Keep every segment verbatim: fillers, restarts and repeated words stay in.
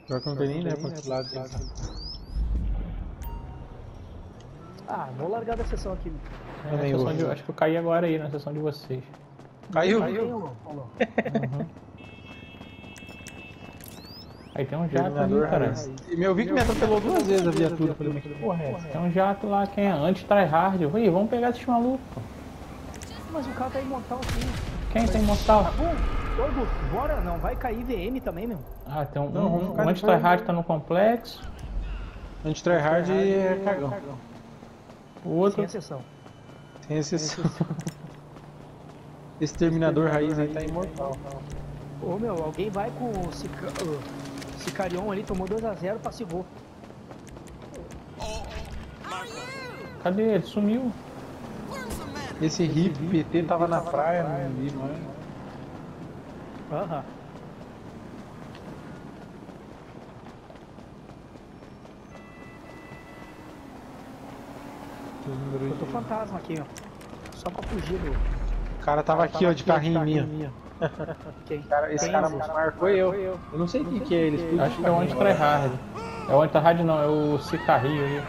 Pior que não tem nem ideia pra que lado. Ah, vou largar da sessão aqui. É, na sessão de, acho que eu caí agora aí na sessão de vocês. Caiu? Caiu. Uhum. Aí tem um jato ali, cara. E eu vi que me atropelou duas vezes a viatura. Falei, mas que porra é essa? Tem um jato lá, quem é? Anti-tryhard. Ih, vamos pegar esses malucos. Mas o cara tá imortal sim. Quem tá imortal? Tá bom. Ô, Augusto, bora, não vai cair V M também, meu. Ah, tem um, Não, um, um um anti-tryhard tá no complexo. Anti-tryhard é cagão. O outro... Sem exceção. Sem exceção. Esse Terminador Raiz aí tá imortal. Ô, meu, alguém vai com o Sica... uh, Sicarion ali, tomou dois a zero, passivou. Cadê ele? Sumiu. Esse R I P P T tava na praia, não vi, não é? Aham. Eu tô fantasma aqui, ó. Só pra fugir do... O cara tava aqui, ó, de carrinho minha. Quem? Cara, esse Quem? cara marcou eu. Eu não sei o que que é ele. Acho que é o anti-tryhard. É o anti-tryhard não, é o Sicario aí.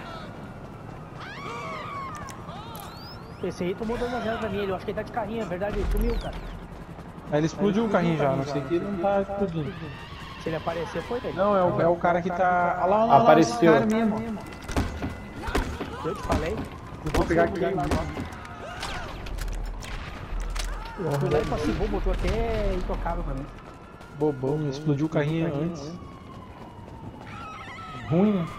Esse aí tomou dois a zero pra mim, eu acho que ele tá de carrinho, é verdade, ele sumiu, cara. Aí ele explodiu o carrinho já, não sei que ele não tá explodindo. Se ele aparecer, foi ele. Não, é o, é o cara que tá... Olha lá, olha lá, Apareceu. olha lá, esse cara mesmo. Eu te falei. Eu vou pegar aqui. Eu fui lá e passivou, botou até intocável pra mim. Bobão, explodiu o carrinho antes. Ruim, né?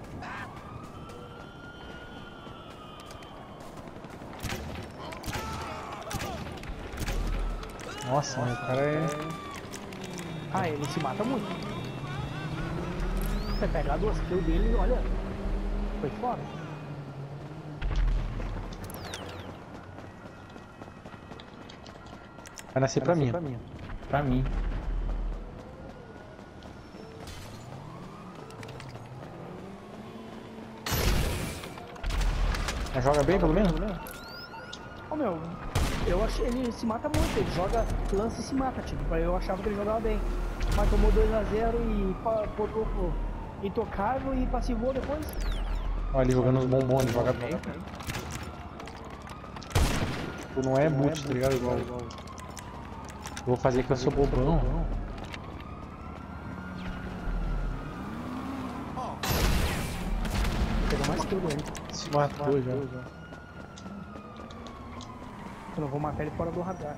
Nossa, mas o cara é... Ah, ele se mata muito. Você pegar duas kills dele, olha, foi fora. Vai nascer pra mim. Pra mim. Mas joga bem, pelo menos? Ô meu, eu achei, ele se mata muito, ele joga, lança e se mata, tipo, eu achava que ele jogava bem. Mas tomou dois a zero e pa- botou pro intocável e passivou depois. Olha ele jogando os bombons, ele joga bem. Tipo, não é boot, tá ligado? Igual. Vou fazer que eu sou bobão. Pegou mais kill dele. Se matou já. Eu não vou matar ele fora do radar.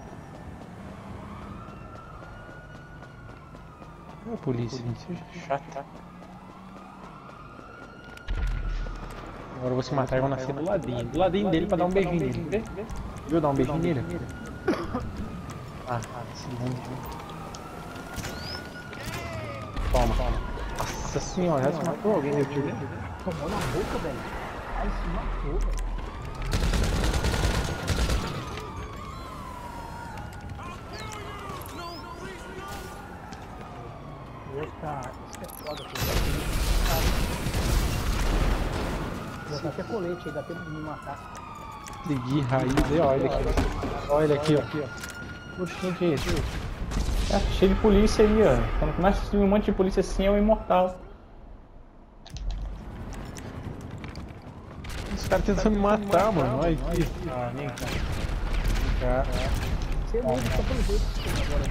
É a polícia, gente. Chata. Agora eu vou se matar e vou nascer do ladinho. Do ladinho dele pra dar um beijinho nele. Vê? Viu? Dar um beijinho nele? Ah, esse mundo. Toma, toma. Nossa senhora, já se matou alguém, meu tio? Tomou na boca, velho. Ai, se matou, velho. Eita, isso é foda, filho. Já tá até colete aí, dá tempo de me matar. Segui raiz aí, olha aqui. Olha aqui, ó. Poxa, gente, é isso? É, cheio de polícia aí, ó. Quando começa a subir um monte de polícia assim, é o imortal. Os caras tentando me matar, mano. Olha aqui. Ah, vem cá. Vem cá. Você é muito, só pelo jeito que você agora.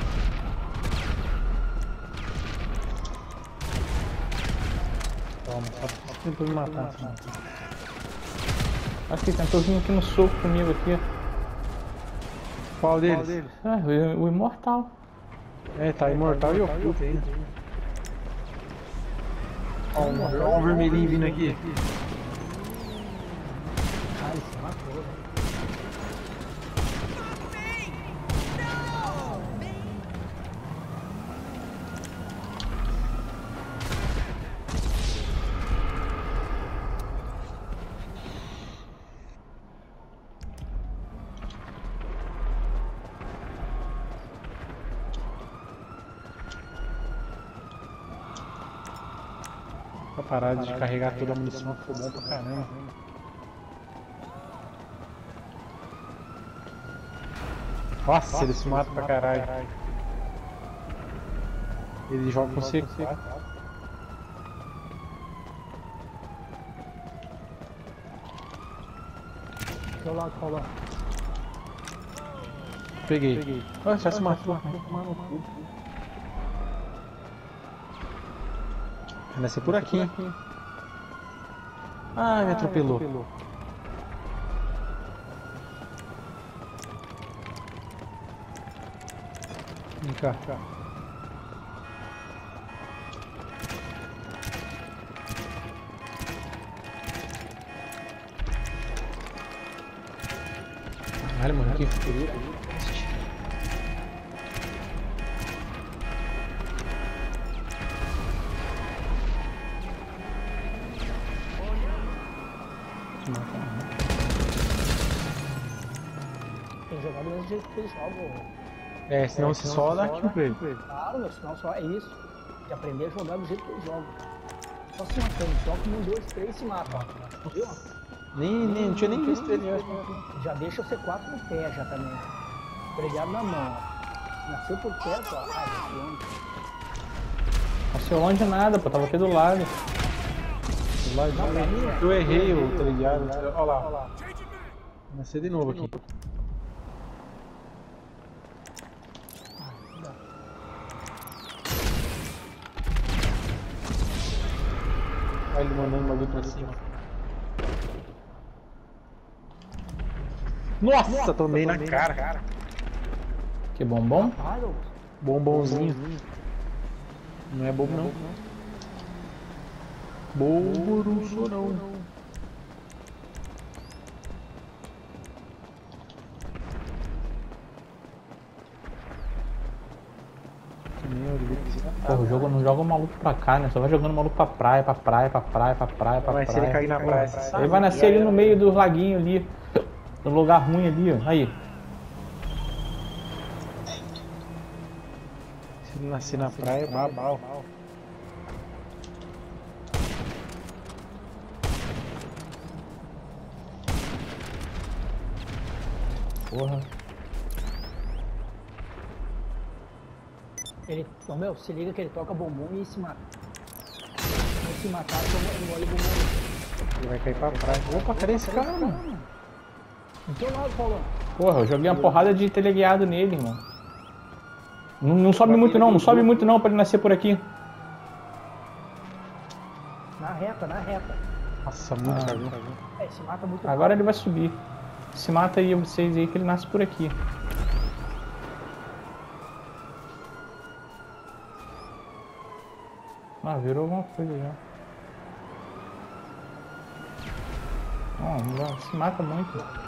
Toma, só só tentou me matar. Assim. Acho que tentou vir aqui no soco comigo aqui. Qual deles? Ah, o, o imortal. É, tá imortal e oculto ainda. Ó, um, ó um vermelhinho vindo aqui. Ah, ele se matou, velho. Pra parar de carregar toda a munição, ficou bom pra caramba. Nossa, ele se mata pra caralho. Ele joga com C quatro. teu lado, Paulão. Peguei. Peguei. Ah, já se matou. Vai nascer por aqui. Ah, me atropelou. Vem cá. Caralho, mano, que frio. Tem que jogar do mesmo jeito que eles jogam. É, senão é, se só dá kill pra ele. Claro, meu, senão só é isso. Tem que aprender a jogar do jeito que eles jogam. Só se matando, toca um, dois, três e se mata. Viu? Nem, nem, não tinha nem visto ele. Já deixa o C quatro no pé já também. Pregado na mão. Nasceu por perto, ó. Ah, longe. Nasceu longe nada, pô, tava aqui do lado. Do lado Não, pra mim, eu errei o teleguiado. Olha lá, olha lá. Nasceu de novo aqui. Olha ele mandando o bagulho pra cima. Nossa, Nossa tomei, tomei na cara. cara. Que bombom? Bombonzinho. Não é bobo não. Bobo não sou não. Pô, o jogo não joga o maluco pra cá, né? Só vai jogando o maluco pra praia, pra praia, pra praia, pra praia, pra praia. Mas se ele cair na praia, ele vai nascer ali no meio do laguinho ali. No lugar ruim ali, ó. Aí. Se ele nascer na praia, babau. Porra. Ele, oh, meu, se liga que ele toca bombom e se mata. Se matar, ele molha o bombom. Ele vai cair pra praia. Opa, cadê esse cara, mano? Do teu lado, Paulão. Porra, eu joguei uma porrada de teleguiado nele, irmão. Não, não sobe muito não, não sobe muito não pra ele nascer por aqui. Na reta, na reta. Nossa, muito cagão. É, se mata muito. Agora ele vai subir. Se mata aí vocês aí que ele nasce por aqui. Ah, virou alguma coisa já. Não, se mata muito.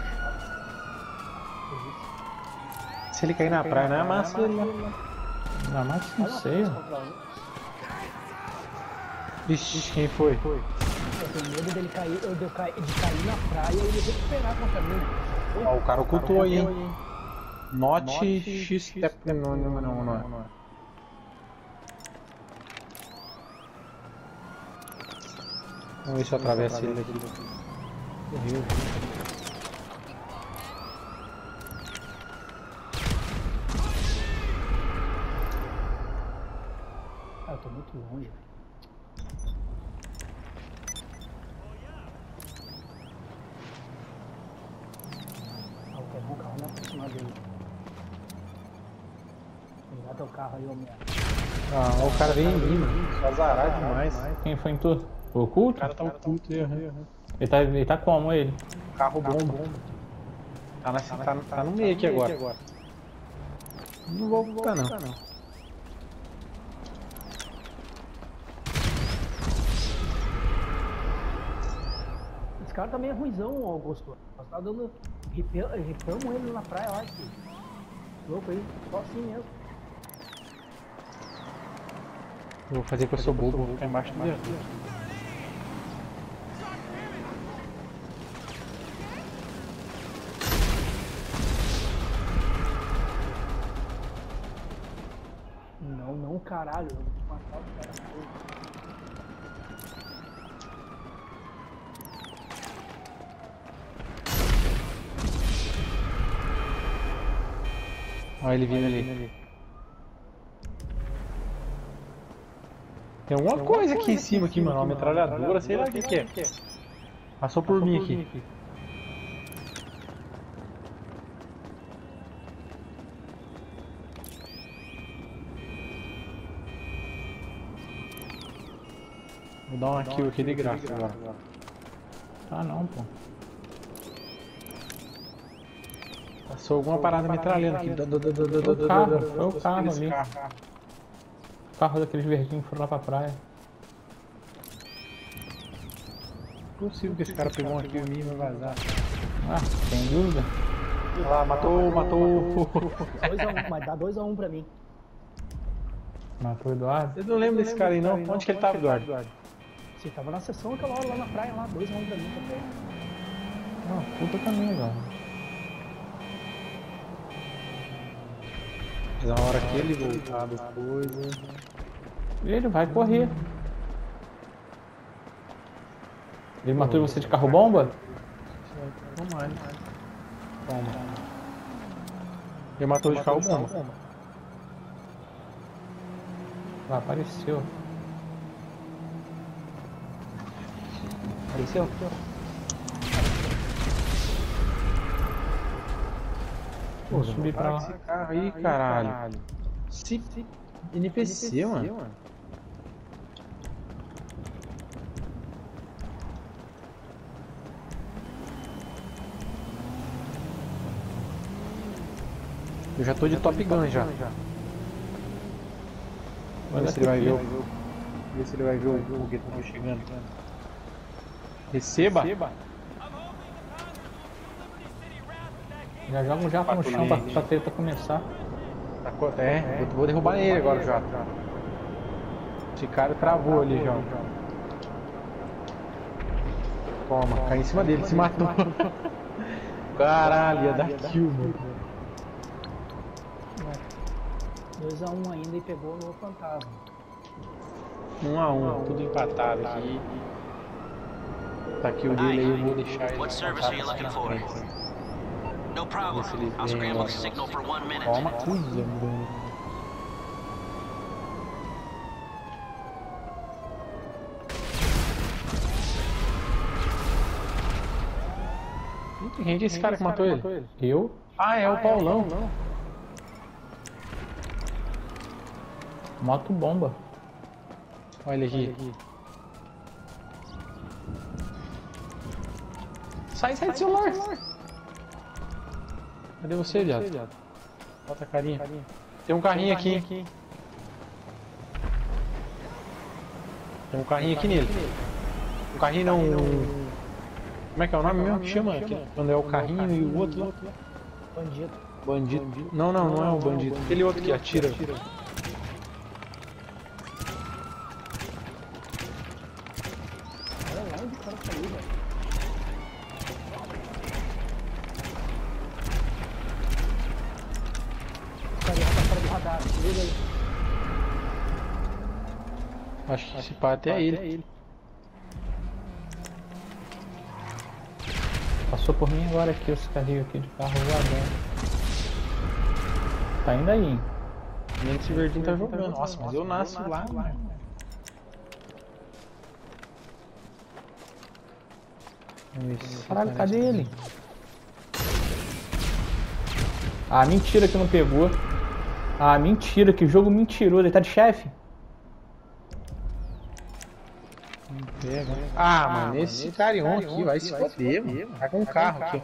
Se ele cair na praia, não é massa ele, né? Não, mas não sei. Vixe, quem foi? Eu tenho medo dele cair, eu de cair, de cair na praia e ele recuperar contra mim. Ó, o cara ocultou aí, hein? Not X-Step. Não, não, não, não. Vamos ver se eu atravesso ele daqui. Morreu. Ah, eu tô muito longe. Ah, o bom carro não é pra cima dele. Pegar teu carro aí, ô merda. Ah, o cara vem em mim, mano. Só azarado demais. Quem foi em tu? O oculto? O cara tá oculto aí, aham. Ele tá, ele tá como ele? Carro bomba. Tá, na, tá, tá, tá no meio aqui agora. Não vou voltar não. Esse cara também é ruizão, Augusto. Nós tá dando. Ripamos ele na praia, olha aqui. Louco aí, só assim mesmo. Eu vou fazer que eu sou bobo, vou ficar embaixo do viaduto. Não, não, caralho. Eu vou matar o cara. Olha ele vindo ali. Tem alguma coisa aqui em cima, aqui, mano. Uma metralhadora, sei lá o que que é. Passou por mim aqui. Vou dar uma kill aqui de graça agora. Tá não, pô. Passou alguma parada metralhando aqui. Foi o carro, foi o carro ali. O carro daqueles verdinhos que foram lá pra praia. Possível que esse cara pegou um aqui em mim e vai vazar. Ah, sem dúvida. Olha lá, matou, matou. dois a um, mas dá dois a um pra mim. Matou o Eduardo. Eu não lembro desse cara aí não. Onde que ele tava, Eduardo? Você tava na sessão aquela hora lá na praia, lá, dois a um pra mim também. Ah, puta também, velho. Na hora que ele voltar depois. Ele vai correr. Ele matou você de carro bomba? Toma, toma. Ele matou de carro bomba. Ah, apareceu. Apareceu? Vou subir pra lá. Esse carro aí, caralho. Se N P C, mano. Eu já tô de Top Gun já. Vamos ver se ele vai ver o. Ver se ele vai ver o foguetão chegando. Receba! Já joga um jato no chão pra, pra treta começar. É, eu vou derrubar ele agora já. Esse cara travou ali já. Toma, cai em cima dele, se matou. Caralho, ia dar kill, mano. dois a um ainda e pegou no fantasma. um a um, tudo empatado aqui. Tá aqui o dele aí, eu vou deixar ele. What service are you looking for? No problem. I'll scramble the signal for one minute. Toma, coisa, Bruno. Quem é esse cara que matou ele? Eu? Ah, é o Paulão. Moto bomba. Olha aqui. Sai, sai do celular. Cadê você, viado? Bota a carinha. Tem um carrinho aqui. Tem um carrinho aqui nele. Um carrinho não. Como é que é o nome mesmo? Chama quando é o carrinho e o outro lá. Bandido. Bandido. Não, não, não é o bandido. Aquele outro que atira. Olha lá onde o cara saiu, velho. O cara tá fora do radar, vira aí. Acho que esse pá até é ele. Passou por mim agora aqui, esse carrinho aqui de carro voador. Tá indo aí. Nem esse verdinho tá jogando. Nossa, mas eu nasço lá, mano. Caralho, cadê ele? Ah, mentira que não pegou. Ah, mentira, que jogo mentiroso. Ele tá de chefe? Pega. Ah, mano, esse carion aqui vai se foder, mano. Tá com um carro aqui.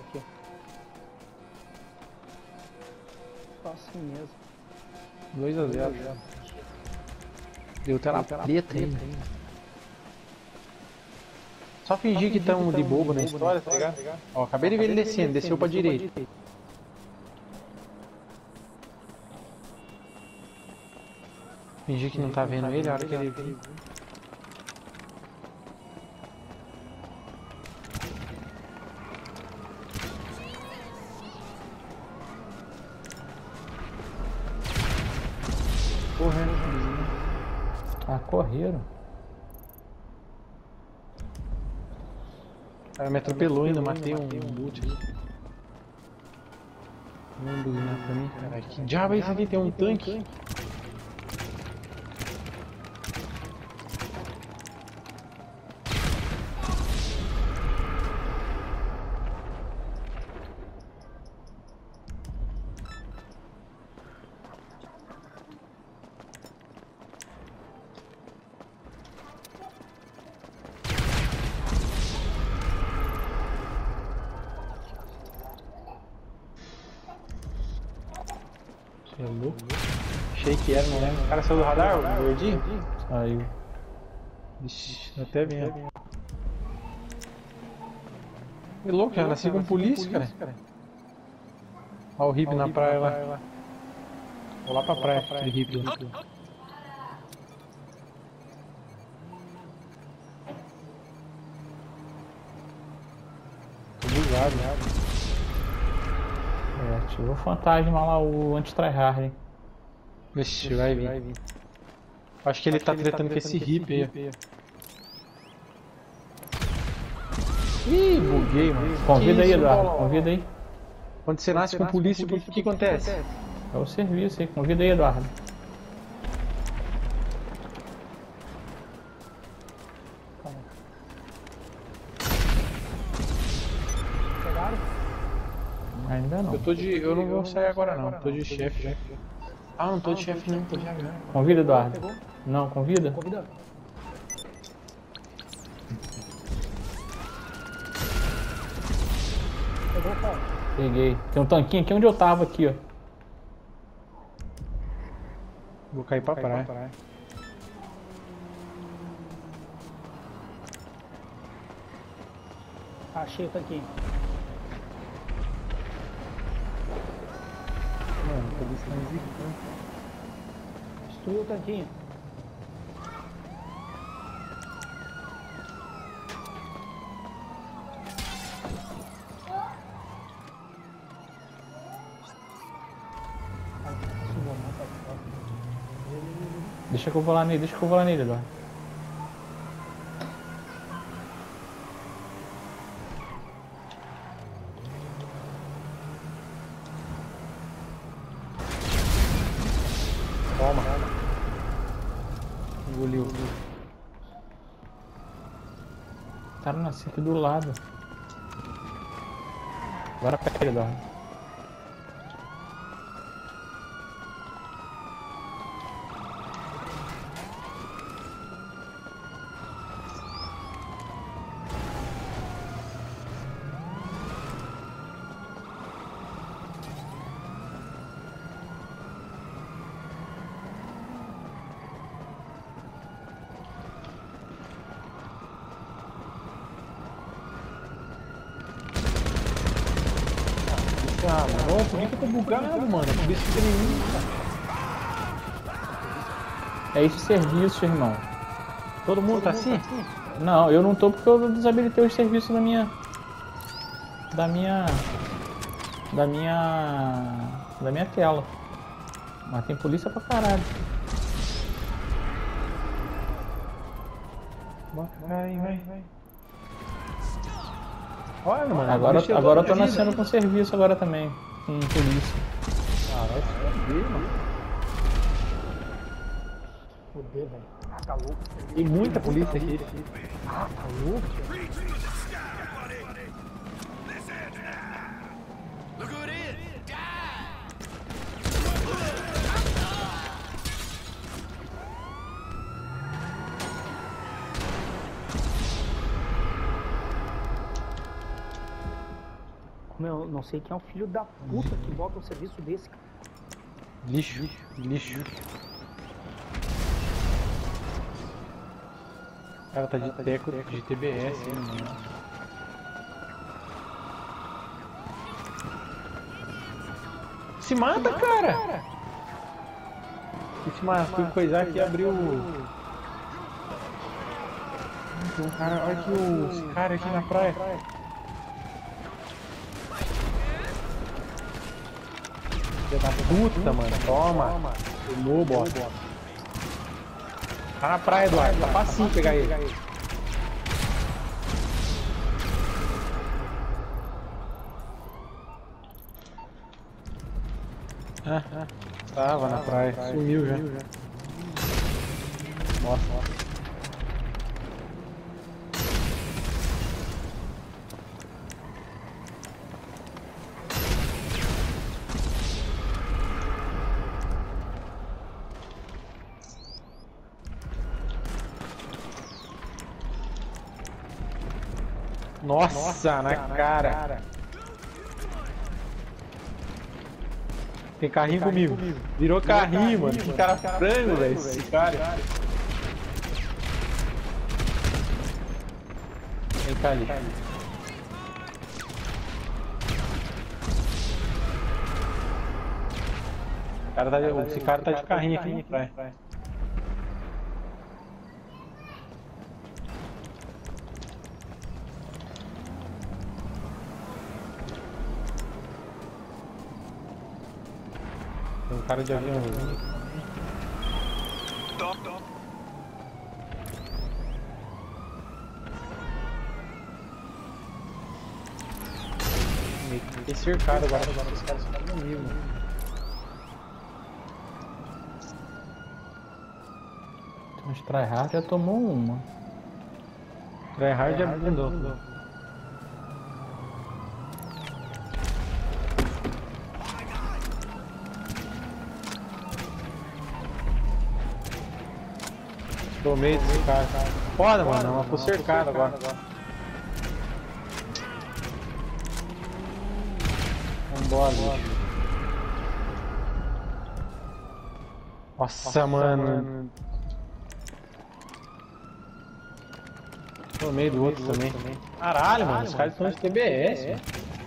Só assim mesmo. dois a zero. Deu tela preta aí. Só fingir que estamos de bobo na história, tá ligado? Ó, acabei de ver ele descendo, desceu pra direita. Fingir que não tá vendo ele, a hora que ele vir. Correndo. Ah, correram. O cara me atropelou ainda, matei um boot ali. Vamos buzinar pra mim, caralho. Que diabo é isso aqui? Tem um tanque? louco. Achei que era, não lembro. O cara saiu do radar, o gordinho? Saiu. Ixi, até vendo. Que louco, já nasci com polícia, cara. Olha o hippie na praia lá. Vou lá pra praia, aquele hippie lá. Tô bugado, né? É, ativou o fantasma lá, o anti-tryhard, hein? Vixe, vai vir. Acho que ele tá tretando com esse hippie aí. Ih, buguei, mano. Convida aí, Eduardo, convida aí. Quando você nasce com polícia, o que, que acontece? É o serviço aí, convida aí, Eduardo. Pegaram? Ainda não. Eu tô de. Eu não vou sair agora não, tô de chefe já. Ah, não tô de chefe não, tô de agora. Convida, Eduardo. Pegou? Não, convida? Convida. Pegou, Paulo? Peguei. Tem um tanquinho aqui onde eu tava aqui, ó. Vou cair pra praia. Achei o tanquinho. Mano, a polícia tá me zicando. Destruiu o tanquinho. Deixa que eu vou lá nele, deixa que eu vou lá nele, Eduardo. Toma. Engoliu. O cara nasceu aqui do lado. Agora pega ele, Eduardo. Ah, mano, por que, que eu tô bugado, mano? A polícia fica em mim, cara. É esse serviço, irmão. Todo mundo tá assim? Não, eu não tô porque eu desabilitei os serviços da minha... Da minha... Da minha... Da minha tela. Mas tem polícia pra caralho. Vai, vai, vai. Olha, mano. Agora, deixa agora eu tô vida. nascendo com serviço agora também. Com polícia. Ah, vai se foder, mano. Foder, velho. Ah, tá louco. Tem muita polícia aqui. Ah, tá louco. Look who it is! Die! Como eu não sei quem é o filho da puta que bota um serviço desse, cara. Lixo, lixo. O cara tá de teco de T B S, hein, mano. Se mata, cara! Se mata, fui coisar aqui e abriu. Tem um cara, olha aqui o, esse cara aqui na praia. Filha da puta, mano. Toma. Tomou, bosta. Tá na praia, Eduardo. Tá facinho pegar ele. Ah, ah. Tava na praia. Sumiu já. Nossa, nossa. Nossa, Nossa na, na cara. cara. Tem carrinho comigo. Virou carrinho, mano. Que cara frango, velho. Esse cara. Vem cá ali. O cara tá de, esse cara tá de carrinho aqui atrás. Tem um cara de aviãozinho. Top, top. Fiquei cercado agora, agora os caras estão comigo. Mas tryhard já tomou uma. Tryhard já blindou. Tomei desse cara. Foda, mano, ela ficou cercada agora. Vambora. Nossa, Nossa mano. mano. Tomei do outro também. também. Caralho, Caralho, mano, os caras estão de T B S. É.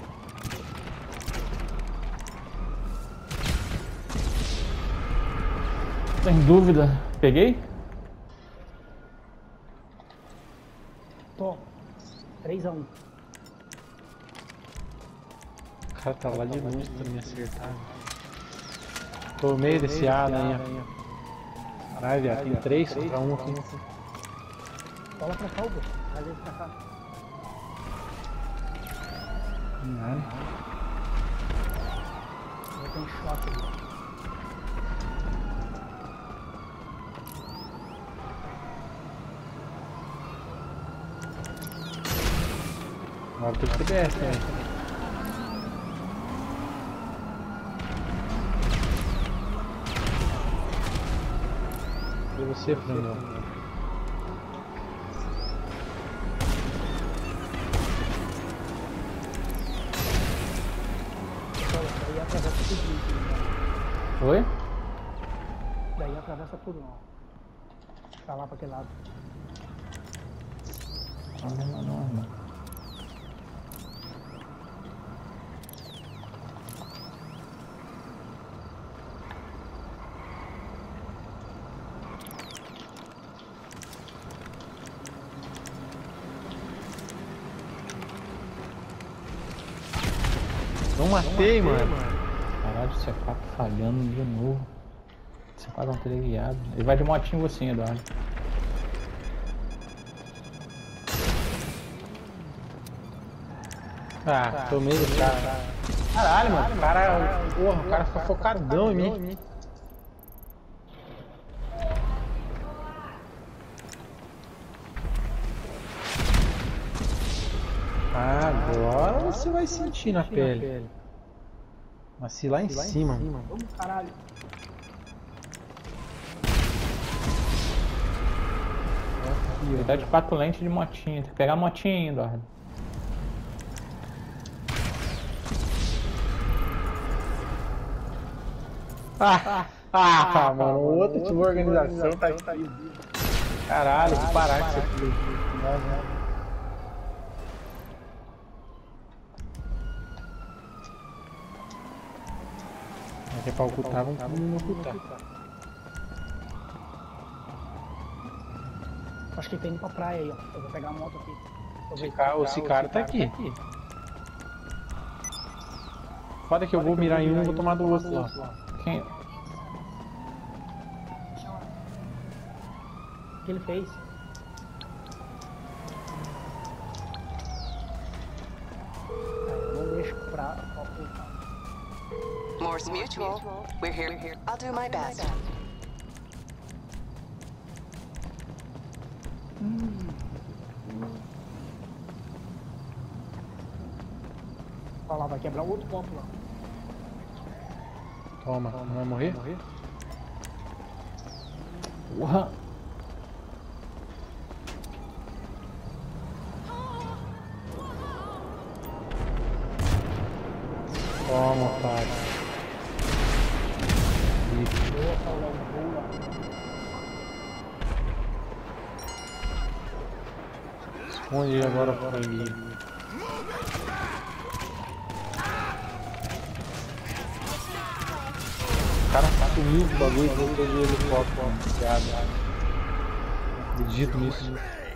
Sem dúvida. Peguei? Tô. três a um. O cara tá lá de longe pra me acertar. Tomei desse A aí. Caralho, viado, tem três contra um aqui. Cola pra cá, Hugo. Traz ele pra cá. Nada. Vai ter um choque ali. Agora tem que T B S, né? E você, frango? Daí atravessa tudo. Oi? Daí atravessa tudo, ó. Tá lá pra aquele lado. Não, não, não, não. Não matei, Não mano. matei, mano. Caralho, o C quatro falhando de novo. C quatro não teria guiado. Ele vai de motinho você, Eduardo. Ah, tá, tomei do cara. cara. Caralho, mano. O cara, porra, o cara ficou focadão em mim. Agora você vai sentir na pele. Nasci lá em cima. Vamos, caralho. Ele tá de quatro lentes de motinha. Tem que pegar a motinha aí, Eduardo. Ah, ah, ah mano. O outro de uma organização tá aqui. Caralho, vou parar com isso aqui. Aqui é pra ocultar, vamos ocultar. Acho que tem indo pra praia aí, ó. Eu vou pegar a moto aqui. Esse cara, esse cara tá aqui. Foda que eu vou mirar em um e vou tomar do outro lá. Quem? O que ele fez? Não deixo pra ocultar. Morse Mutual. We're here. We're here. I'll do my best. Olha lá, vai quebrar outro copo lá. Toma, não vai morrer? morrer? Porra! Toma, otário. Esconde agora para mim. O cara sumiu do bagulho e voltou de helicóptero. Não acredito nisso.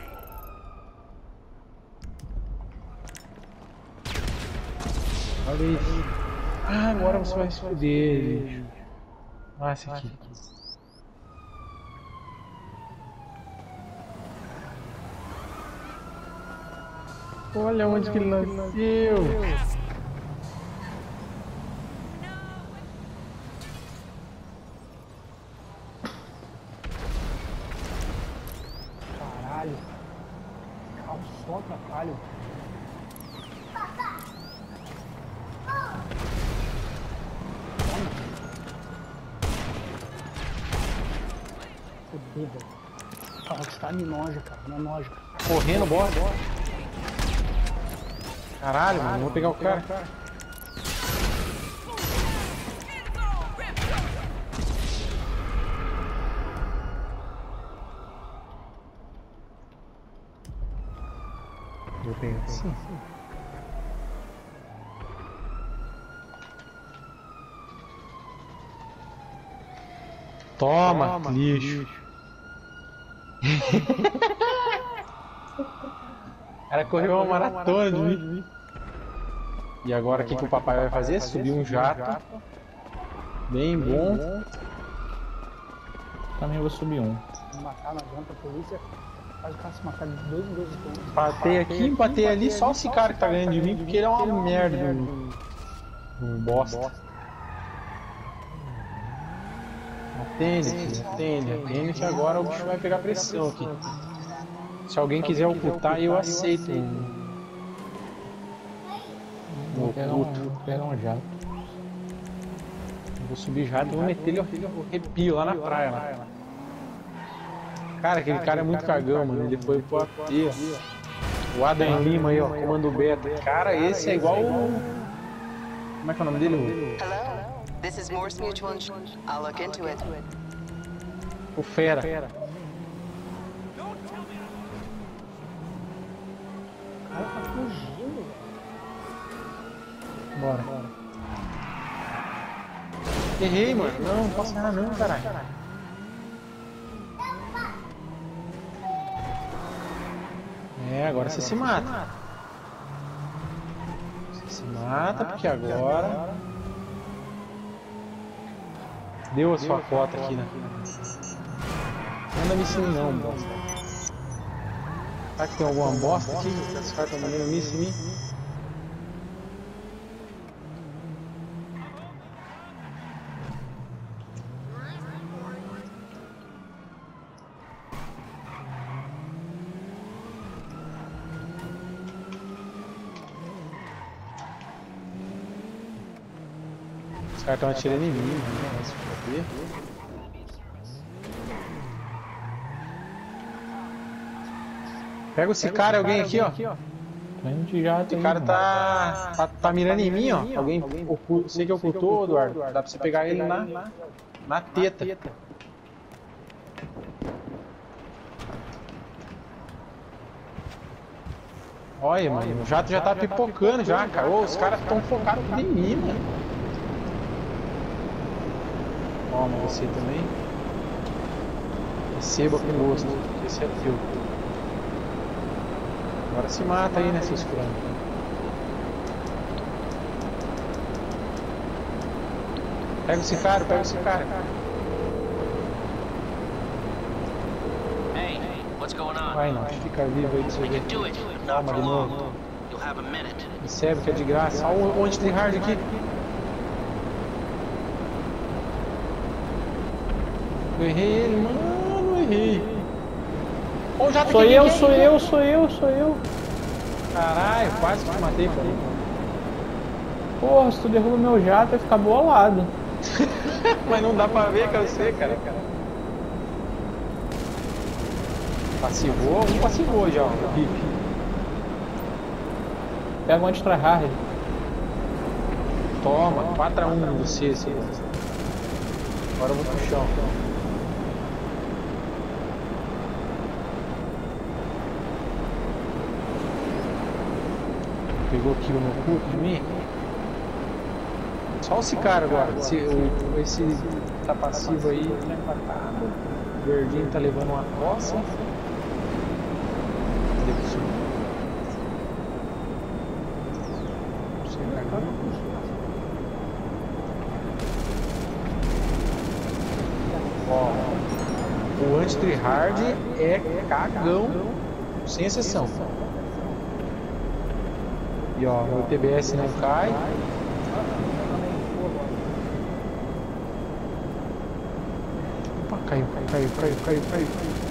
Olha isso. Ah, agora você vai se fuder, bicho. Ah, esse aqui. Olha onde que ele nasceu. Caralho. Carro só atrapalha. Fudida. A Rockstar me noja, cara. Me noja. Correndo, bora. Caralho, mano, vou pegar o cara. Eu tenho assim. Toma, Toma lixo. O cara correu uma maratona de mim. E agora o que, que o papai vai fazer? Subir um jato. Bem bom. Também vou subir um. Matar na janta, a polícia faz o cara se matar de dois em dois segundos. Bater aqui, bater ali, só esse cara que tá ganhando de mim, porque ele é uma merda. Um bosta. Atende, filho, atende, atende que agora o bicho vai pegar pressão aqui. Se alguém quiser ocultar, eu aceito. Vou pegar um, vou pegar um jato. Vou subir jato e vou meter ele o arrepio lá na praia. Lá. Cara, aquele cara é muito cagão, mano. Ele foi pro A T. O Adam Lima aí, ó, comando beta. Cara, esse é igual o... Como é que é o nome dele? Hello, this is Morse Mutual. I'll look into it. O Fera. O cara tá fugindo, velho. Bora. Errei, mano. Não, não posso errar não, caralho. É, agora você se mata. Você se mata porque agora... Deu a sua cota aqui, né? Não anda missão não, bosta. Será que tem alguma bosta aqui? Esse cara tá mandando miss em mim? Os caras estão atirando em mim, né? Vai se foder. Pega esse cara, alguém aqui, ó. Esse cara tá, tá, tá mirando em mim, ó. Alguém ocultou, sei que ocultou, Eduardo. Dá pra você pegar ele na, na teta. Olha, mano, o jato já tá pipocando já, cara. Ô, os caras tão focados em mim, mano. Toma você também. Receba com gosto. Esse é teu. Agora se mata aí, né, seus frangos. Pega esse cara, pega esse cara. Hey, what's going on? Vai não, fica vivo aí pra você We ver. can do it. Not Calma for de long. novo. You'll have a minute. Recebe que é de graça. Olha o onde tem hard aqui. Eu errei ele, mano, eu errei. Oh, já Sou eu, sou eu, sou eu, sou eu. Caralho, quase que te matei, cara. Porra, se tu derruba meu jato, vai ficar bolado. Mas não dá pra ver que eu sei, cara. Passivou, um passivou já, ó. Pega um extra hard. Toma, quatro a um em você, assim. Agora eu vou pro chão. Pegou aqui o meu cu de mim. Só esse cara agora. Esse, o, esse tá passivo aí, tá empatado. O verdinho tá levando uma coça. Cadê o senhor? Ó, o anti-tryhard é cagão, sem exceção. E ó, o T B S não cai. Opa, caiu, caiu, caiu, caiu, caiu.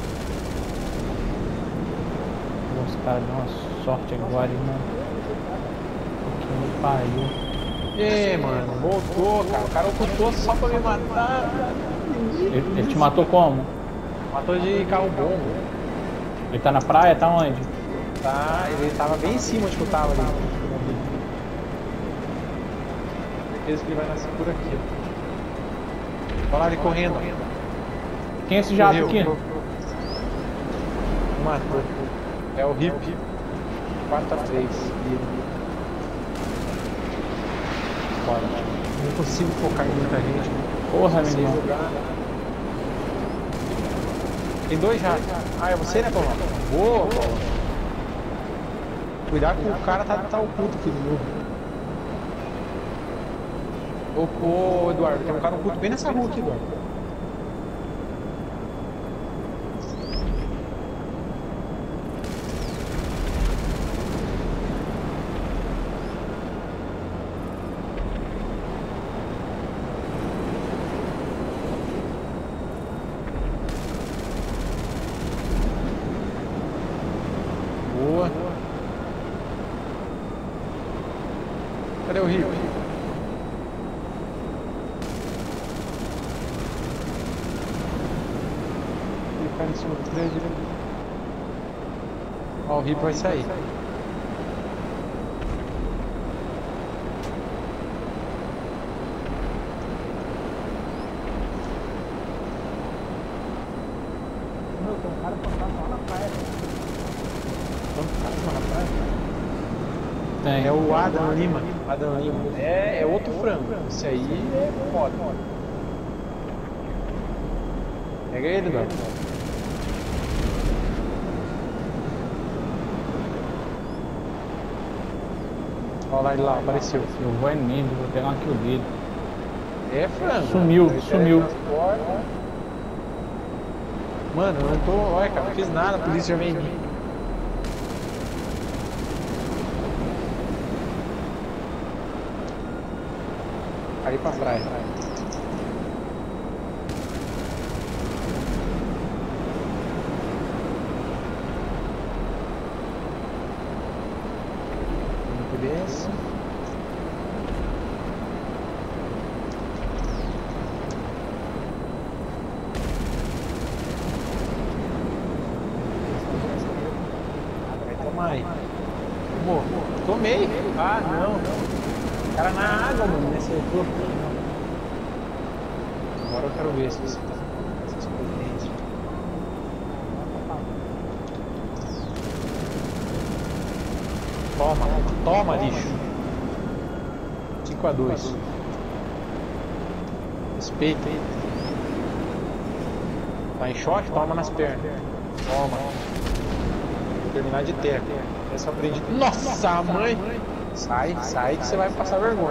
Os caras dão uma sorte agora, irmão. Que me pariu. É, mano, voltou, cara. O cara ocultou só pra me matar. Ele, ele te matou como? Matou de carro bom. Ele tá na praia? Tá onde? Tá, ele tava bem em cima onde que eu tava ali. Certeza que ele vai nascer por aqui. Olha lá ele correndo. Quem é esse jato Correu, aqui? correu. Matou. É o Hip. quatro a três. Bora. Não consigo focar em muita gente. Porra, Não sei meu irmão. jogar. Tem dois jatos. Ah, é você, né, Paulo? Boa, Paulo. Cuidado que o cara tá, tá oculto aqui no morro. Ô, ô, Eduardo, tem um cara oculto bem nessa rua aqui, Eduardo. Boa. Cadê o Rio? Ele cai em cima do três direito. Ó, o Rio vai sair. Meu, tem um cara passando lá na praia. Tem. É o Adam Lima. Adam Lima. É, é outro frango. Esse aí é foda. Pega ele, Eduardo. Olha lá ele lá, apareceu. Eu vou é nele, vou pegar uma kill dele. É frango. Sumiu, Ele sumiu. teletransporta. Mano, eu não tô. Olha, cara, não fiz nada, a polícia já vem vir. Aí pra praia. T B S. Vai tomar aí. Tomou. Tomei. Ah, não. O cara na água, mano, nesse corpo. Agora eu quero ver se você tá essas potências. Toma, toma, lixo. cinco a dois. Respeita. Tá em choque? Toma nas pernas. Toma. Vou terminar de teco. Essa eu aprendi. Nossa, mãe! Sai, sai que você vai passar vergonha.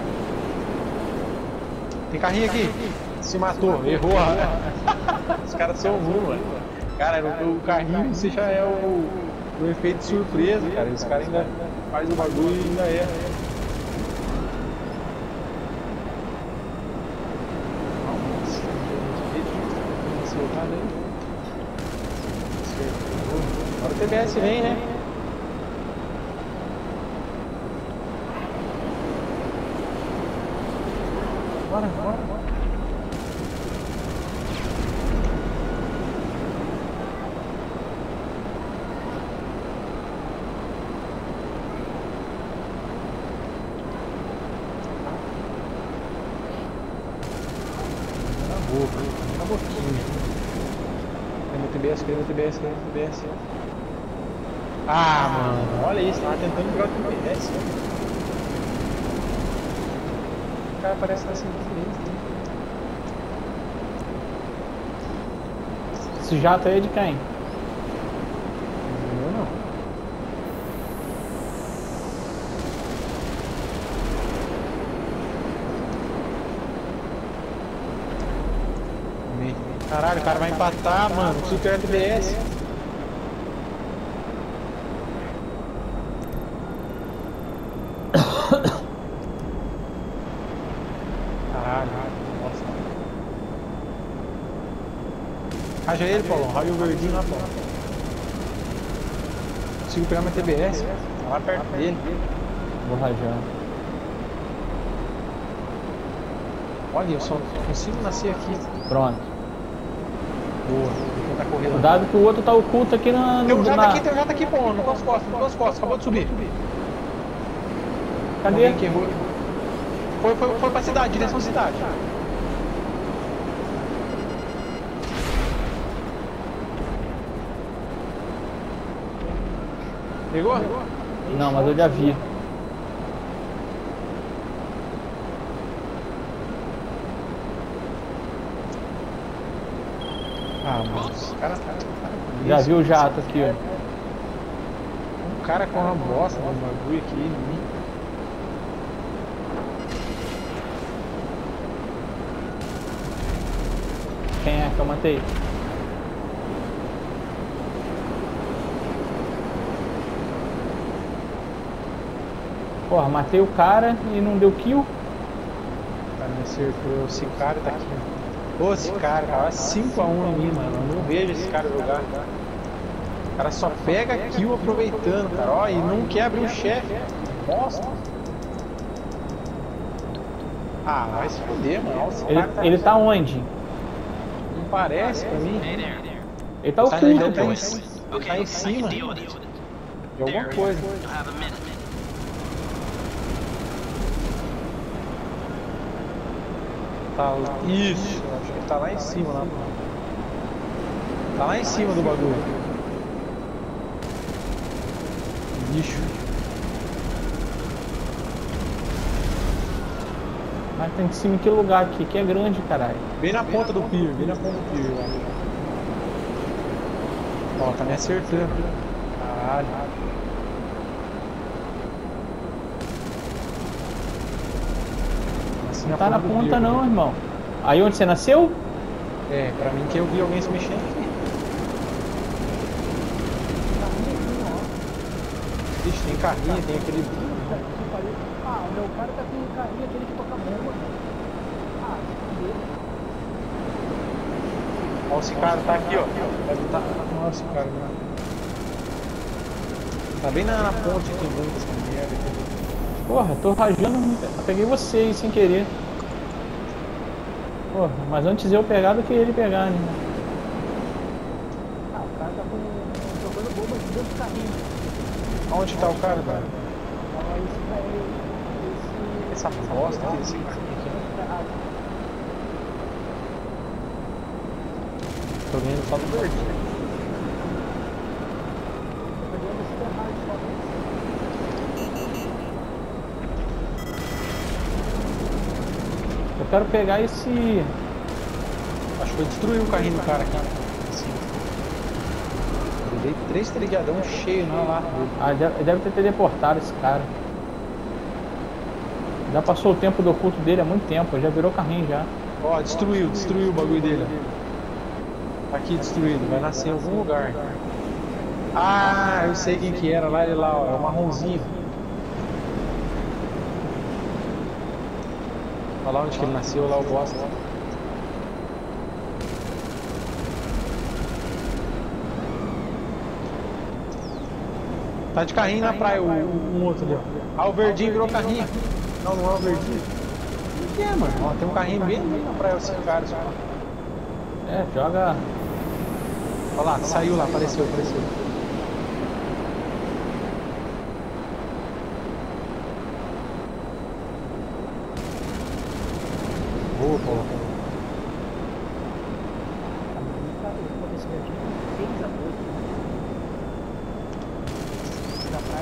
Tem carrinho aqui. Se matou, errou. Os caras são ruins, mano. Cara, o, o carrinho você já é o, o efeito de surpresa, cara. Os caras ainda fazem o bagulho e ainda erra. Agora o T B S vem, né? Bora, bora, bora. Cadê meu T B S? Cadê meu T B S? Cadê meu T B S? Ah, mano, olha isso, tava tentando jogar o T B S. O cara parece que tá sem diferença. Esse jato aí é de quem? Eu não. Caralho, o cara vai empatar, mano. Preciso ter T B S. Caralho, nossa. Raja ele, Paulão. Raja o verdinho lá, Paulão. Consigo pegar meu T B S. Tá lá perto dele. Vou rajar. Olha, eu só consigo nascer aqui. Pronto. Boa, vou tentar correr lá. Cuidado que o outro tá oculto aqui na... Tem um no- jato na... aqui, tem um jato aqui, Paulão. Nas tuas costas, nas tuas costas. Acabou de subir. Cadê? Alguém que errou. Foi, foi, foi pra cidade, direção cidade. Pegou? Não, mas eu já vi. Ah, mano, esse cara tá... Já vi o jato aqui, ó. Um cara com uma bosta no bagulho aqui em mim. Quem é que eu matei? Porra, matei o cara e não deu kill. O cara me acertou. Esse cara tá aqui. Ô, esse cara, cara, cinco a um em mim, mano. Eu não vejo esse cara jogar. O cara só pega kill aproveitando, cara. Ó, e não quer abrir o chefe. Bosta. Ah, vai se foder, mano. Ó, esse Ele, cara tá... ele tá onde? Não parece pra mim. Hey there. Ele tá Tá, oculto, ele tá pô. em, ele tá Okay, em I can cima deal with you. de alguma coisa. You'll have a minute. Tá, isso, acho que tá lá em cima, lá. Tá lá em cima do bagulho. Bicho. Mas tem em cima em que lugar aqui? Que é grande, caralho. Bem na ponta do pier, bem na ponta do pier, lá. Ó, tá me acertando. Caralho. Assim, Não tá na ponta não, irmão. Aí onde você nasceu? É, pra mim que eu vi alguém se mexendo aqui. Ixi, tem carrinho, tem aquele... Ah, o meu cara tá com um carrinho aquele que toca bomba. Ah, meu. Ó, esse cara tá aqui, ó. Deve tá... Nossa, esse cara... Tá bem na, na ponte aqui, dentro dessa merda aqui. Porra, tô rajando, eu peguei vocês sem querer. Porra, mas antes eu pegar do que ele pegar, né? Ah, o cara tá com... jogando bomba dentro do carrinho. Onde tá o cara, cara? Então aí esse cara aí... Esse... Essa bosta aqui, esse carrinho aqui. Tô vendo só do verde. Eu quero pegar esse... Acho que eu destruí o carrinho do cara aqui. Assim. Eu dei três teleguiadão cheio na lá. Ah, deve deve ter teleportado esse cara. Já passou o tempo do oculto dele há muito tempo, já virou carrinho já. Ó, destruiu, destruiu o bagulho dele. Ó. Aqui destruído, vai nascer em algum lugar. Ah, eu sei quem que era lá, ele lá, ó, é o marronzinho. Olha lá onde que ele nasceu, lá o bosta. Tá de carrinho na praia, o, o um outro ali, ó. Ah, o verdinho virou carrinho. Não, não é o verdinho. O que é, mano? Ó, tem um carrinho bem ali na praia, esse cara. Só. É, joga... Olha lá, saiu lá, apareceu, apareceu. Boa, boa. Cadê esse verdinho?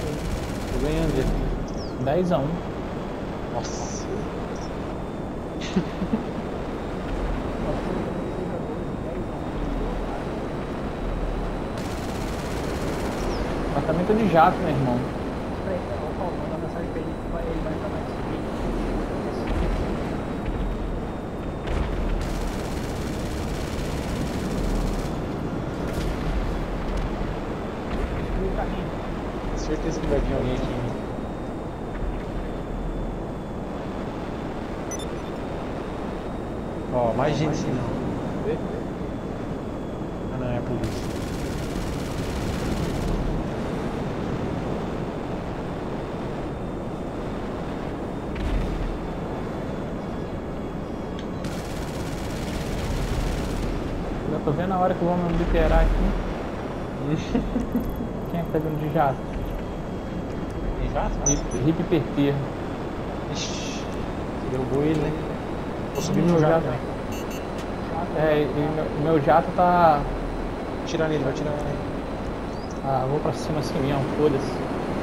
Tô ganhando ele. dez a um. Nossa. Apartamento de jato, meu irmão. Peraí, ó, Paulo, manda mensagem pra ele que vai- ele vai entrar mais. Destruiu o carrinho. Certeza que vai vir alguém aqui. Ó, mais gente assim não. Vê? Ah não, é a polícia. Já tô vendo a hora que o homem me liberar aqui. Quem é que tá vindo de jato? Tem jato? Hip, hip P T. Ixi, você derrubou ele, né? Vou subir Meu no jato jato. também. É, e meu, meu jato tá. Vai tirar nele, vai tirar nele. Ah, vou pra cima assim mesmo, foda-se.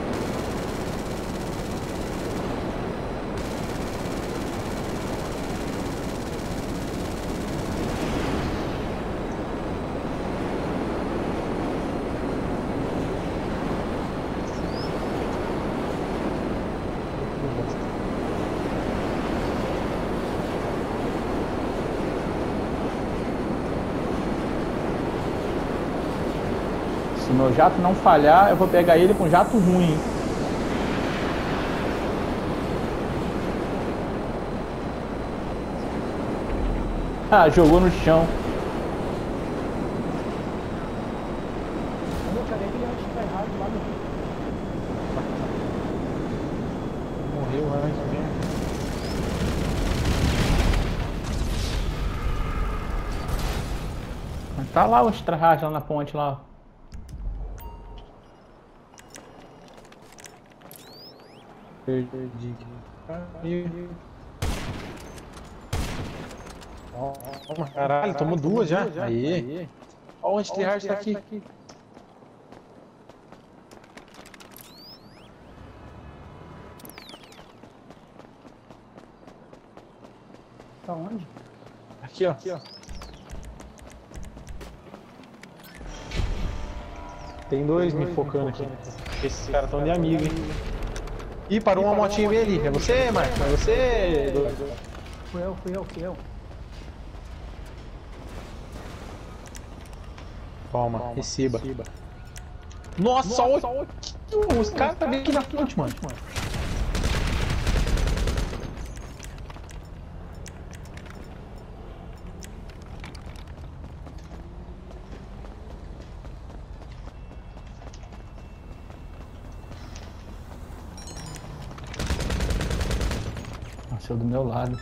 Se meu jato não falhar, eu vou pegar ele com jato ruim. Ah, jogou no chão. Meu cara, ele acha que tá errado lá no. Morreu antes mesmo. Mas tá lá o extra-raja lá na ponte lá. Ó. Perdi. Caiu. Toma, caralho, tomou duas já. Aí. Ó, o anti-triage tá aqui. Tá onde? Aqui, ó. Aqui, ó. Tem dois me focando aqui. Esses caras tão de amigo, hein? Ih, parou uma motinha bem ali. É você, Marcos? É você? Fui eu, fui eu, fui eu. Toma, receba. Nossa, olha. Os caras tá bem aqui na frente, mano. Nasceu do meu lado.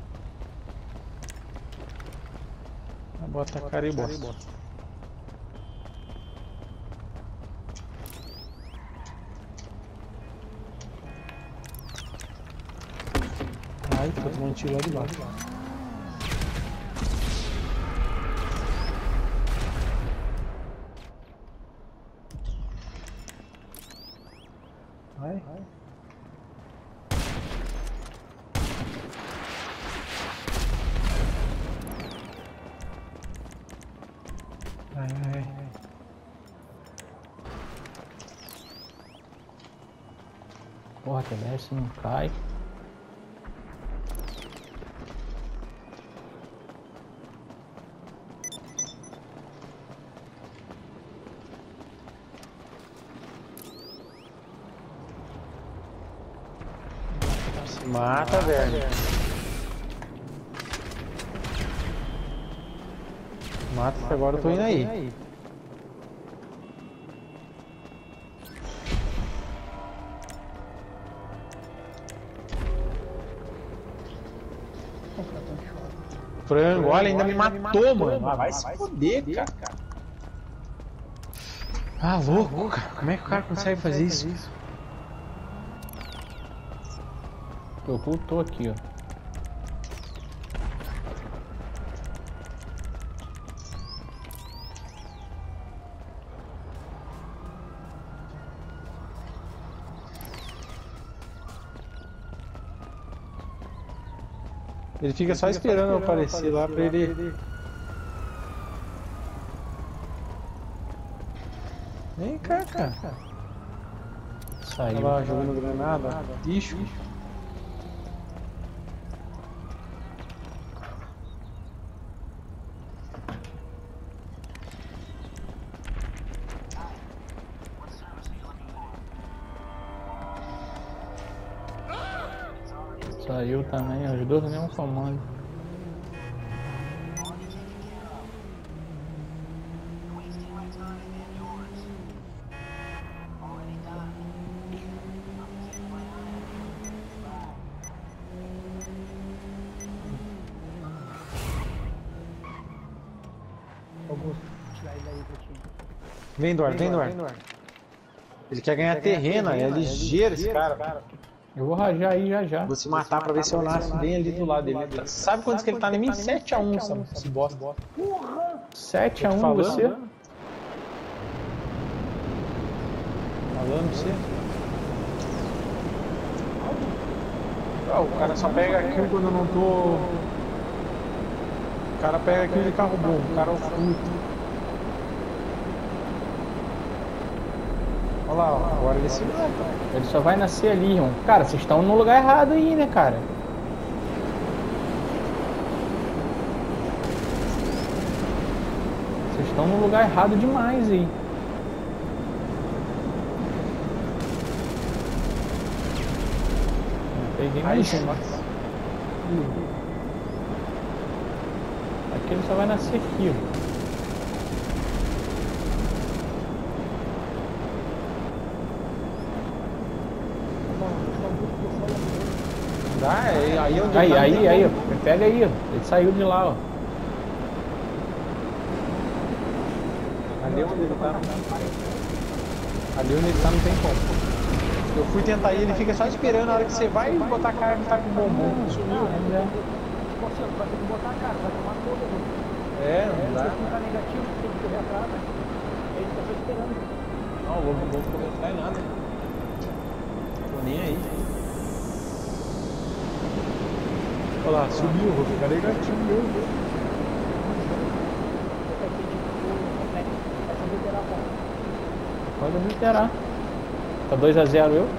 Bota a cara e bota. Ai, tô tomando tiro lá de baixo. Ai, ai. Ai, ai. Porra, T B S não cai. Se mata, velho. Mata que agora eu tô indo aí. Frango, olha, ainda me matou, mano. Ah, vai se foder, cara. Ah, louco, cara. Como é que o cara consegue fazer isso? Eu voltou aqui, ó. Ele fica só esperando eu aparecer lá pra ele... Vem cá, cara. Saiu. Olha lá, jogando granada. Lixo. Saiu também, os dois no mesmo comando. Eu vou tirar ele daí pra ti. Vem, Eduardo, vem, Eduardo. Ele quer ganhar terreno, é ligeiro esse cara. Eu vou rajar aí já já. Vou se matar pra ver se eu nasço bem ali do lado dele. Sabe quantos que ele tá em mim? sete a um, esse bosta. sete a Tô um falando, você? né? Falando pra você. Ah, o cara só pega aquilo quando eu não tô... O cara pega aquilo de carro bom, o cara é o fruto. Olha lá, ó, agora ele se mata. Ele só vai nascer ali, irmão. Cara, vocês estão no lugar errado aí, né, cara? Vocês estão no lugar errado demais aí. Peguei mais uma. Aqui ele só vai nascer aqui, ó. Dá, é, aí onde Aí, ele tá, aí, não tem aí, como. ó. Pega aí, ó. Ele saiu de lá, ó. Ali onde ele tá, ali onde ele tá não tem como. Eu fui tentar ir, ele fica só esperando a hora que você vai botar a cara que tá com o bombom. Sumiu. Você vai ter que botar a cara, vai tomar toda. Né? É, não Se dá. você tá negativo, você tem que correr atrás, né? Ele tá só esperando. Não, vou, vou comentar em nada. Tô nem aí. Olha lá, subiu, vou ficar negativo mesmo. Pode obliterar. Tá dois a zero eu?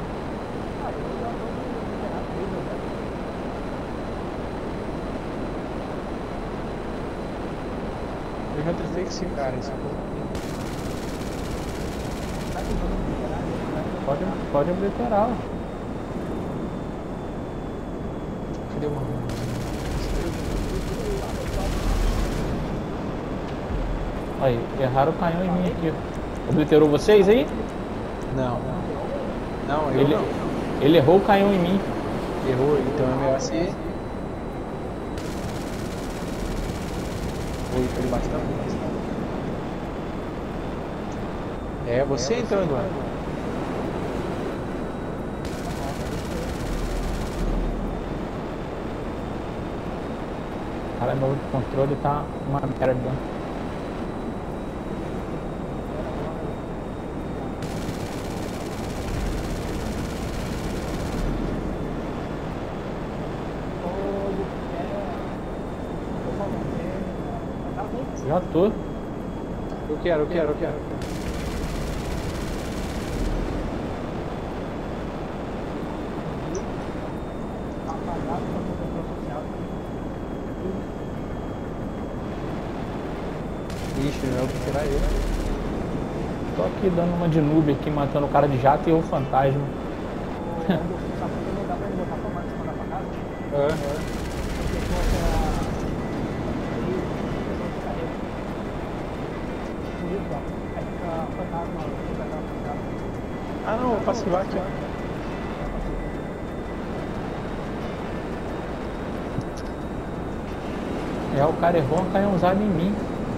Eu já testei esse cara, esse Pode, pode obliterar, ó. Cadê o maluco? Aí, erraram o canhão em mim aqui. Obliterou vocês aí? Não. Não, eu Ele, não. ele errou o canhão em mim. Errou, então é melhor ser. Foi por debaixo da rua. É você então, Eduardo. Cara, meu controle tá uma merda. Já tô. Eu quero, eu quero, eu quero. Ixi, eu vou tirar ele. Tô aqui dando uma de noob aqui, matando o cara de jato e o fantasma. Ah não, vou passivar aqui, ó. É, o cara errou um canhãozado em mim.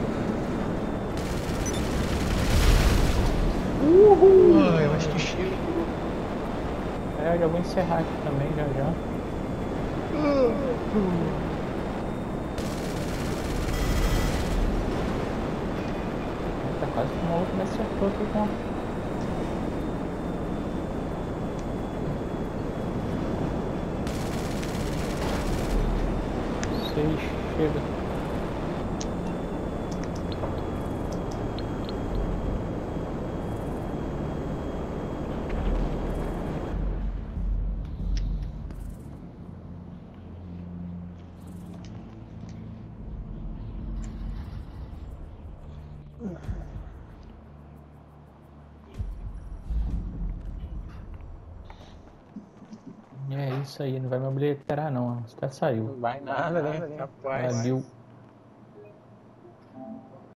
Uhul! Ah, eu acho que chega. É, eu já vou encerrar aqui também, já já. Tá quase que o maluco me acertou aqui com... chega. É isso aí, não vai me obliterar não, você até saiu. Não vai nada, né? Rapaz. Valeu.